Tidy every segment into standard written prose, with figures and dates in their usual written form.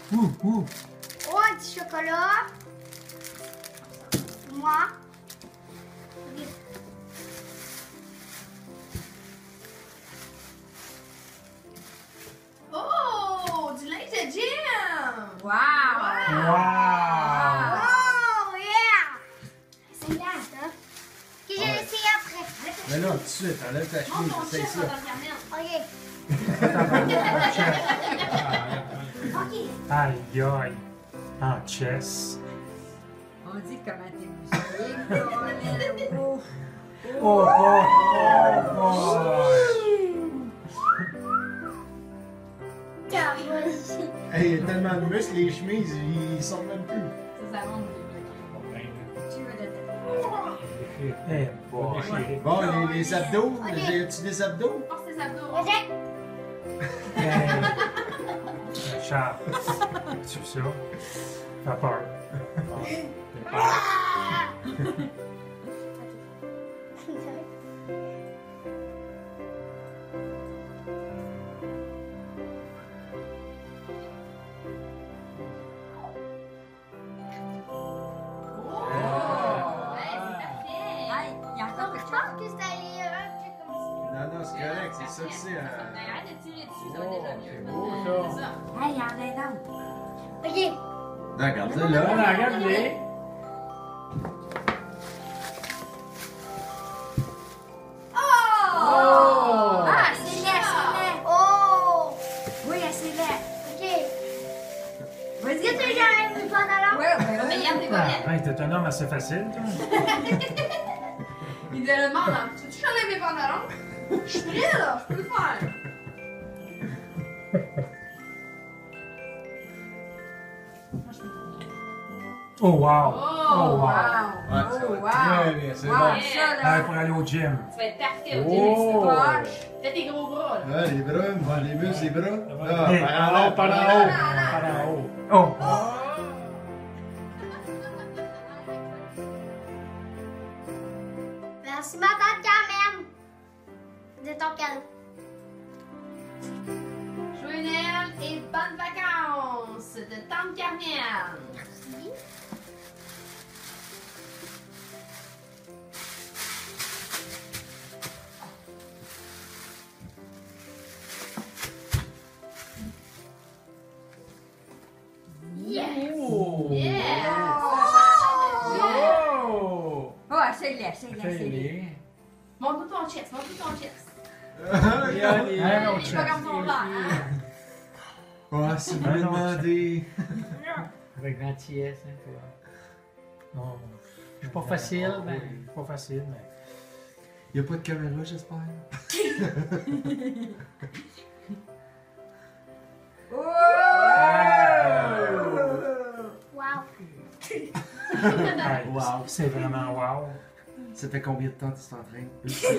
Ouh. Oh, un petit chocolat. Moi. Ok. Oh, du linge de gym! Wow! Wow! Oh, yeah! C'est là, ça. Ok, je vais essayer après. Mais là, tout de suite, enlève ta Montre chemise, ton c'est chest ça. dans le carnet. Ok. Ok. Aïe, aïe. En chess. On dit comment t'es musclé, Colin. Ouf. Oh. Hey, il y a tellement de muscles, les chemises, ils sortent même plus. Ça monte le Tu veux de Eh, boy. Bon, les abdos, Ok. as-tu des abdos? Force tes abdos. Ok. Charles, tu ça? T'as peur. Ouais, c'est parfait. Hey, il y a encore quelque Je chose? pense que c'était un truc comme ça. Non, c'est correct, c'est ça que c'est. Arrête de tirer dessus, ça va déjà mieux. c'est beau, ça. C'est ça. Hey, il y en a un autre. Ok. Regarde-le là. Regarde-les. Oh! Ah, c'est laid, c'est laid. Oh! Oui, c'est laid. Ok. Vas-y, Est-ce que j'enlève mes pantalons? Ouais, ben Mais oui. garde tes bobettes. Hey, t'es un homme assez facile, toi. Il te le demande, hein. Tu veux-tu changer mes pantalons? Je suis prêt, là. Je peux le faire. Oh, wow. Oh, Wow. Ouais, ça Oh, va wow. très bien, c'est Wow, bon. ça, là. Hey, pour aller au gym. Tu vas être parfait au gym. Oh. Poche. Fais tes gros bras, là. Ah, les bras, les muscles, les bras. Là, Hey, par en haut, par en par haut. en haut. Oh. Merci, ma tante Carmen. De ton cadeau. Joyeux Noël et bonnes vacances de Tante Carmen. Merci. Yes! Oh. Yes! Oh. Oh, c'est laid, c'est laid, c'est laid. Montre-nous ton chest, montre-nous ton chest. Hey, Il autre est pas comme ton père, hein? Oh, c'est bien demandé. Avec gentillesse, hein, toi. Non. Je suis pas facile, ben. Pas facile, mais. Il n'y a pas de caméra, j'espère. Wow. Hey, Wow. C'est vraiment wow. Ça fait combien de temps que tu t'entraînes?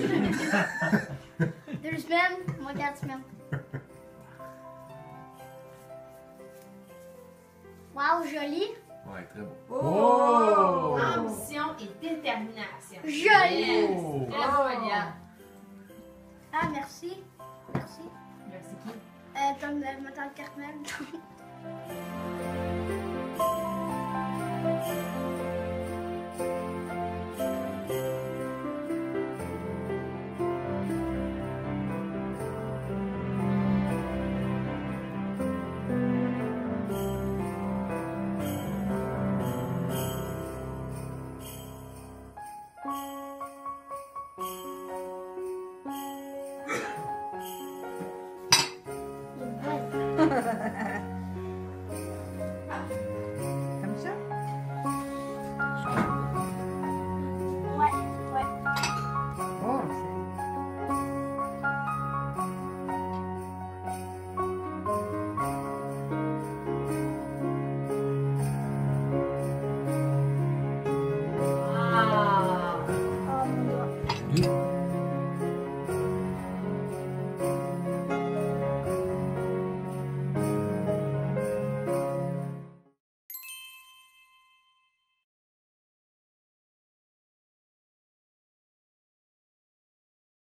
2 semaines, moi 4 semaines. Wow, joli. Ouais, très bon. Oh. Ambition et détermination. Joli. Yes! Très beau, Elia. Ah, merci. Merci. Merci qui? Comme ma tante Carmen.